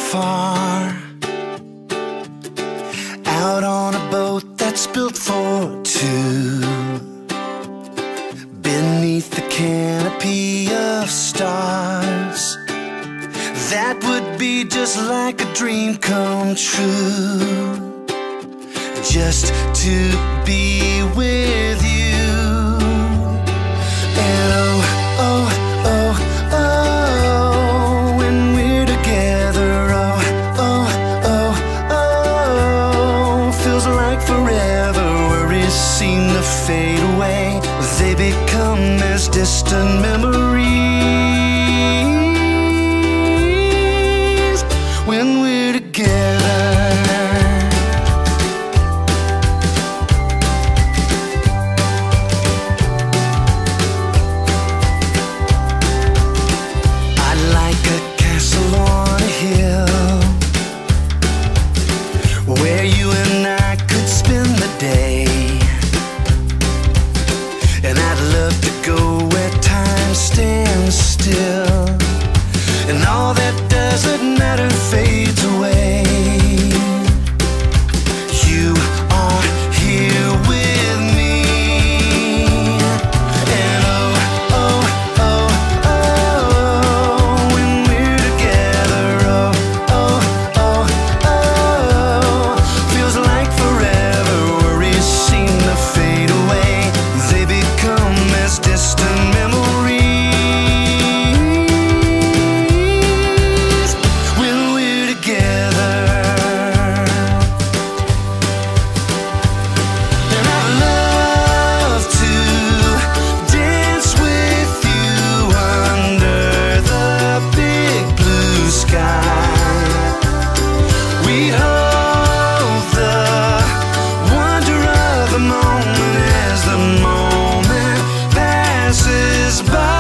far, out on a boat that's built for two, beneath the canopy of stars. That would be just like a dream come true, just to be with you. And oh, oh, oh, oh, when we're together, oh, oh, oh, oh, feels like forever. Worries seem to fade away, they become as distant memories when we're together. Where you and I could spend the day, and I'd love to go where time stands still, and all that doesn't matter fades away. You are here with me, and oh, oh, oh, oh, when we're together, oh, oh, oh, oh, feels like forever. Worries seem to fade away, they become as distant memories when we're together. And I'd love to dance with you under the big blue sky. We hold the wonder of the moment as the moment passes by.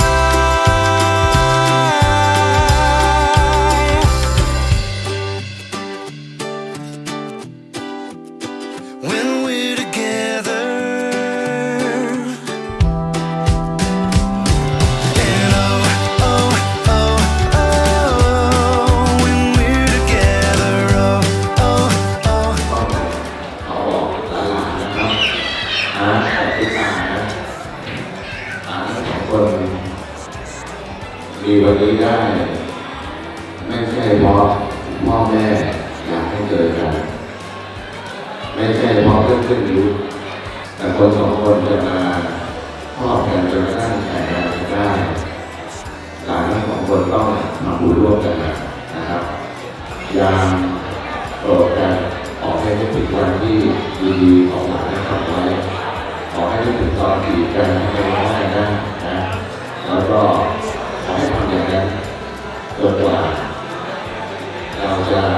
When we're together, and oh, oh, oh, oh, when we're together, oh, oh, oh. เขาบอกหลานๆนะครับที่ตายนะทั้งสองคนมีวันนี้ได้ไม่ใช่เพราะพ่อแม่อยากให้เจอกันไม่ใช่เพราะเพื่อนๆรู้แต่คนสองคนจะมาชอบกันจนกระทั่งแต่งงานกันได้หลานทั้งสองคนต้องมาพูดร่วมกันนะครับยามโปรดกันขอให้นึกถึงวันที่ดีๆของหลานทั้งสองไว้ขอให้นึกถึงตอนจีบกันให้ร้องกันนะแล้วก็ขอให้ทำอย่างนั้นจนกว่าเราจะ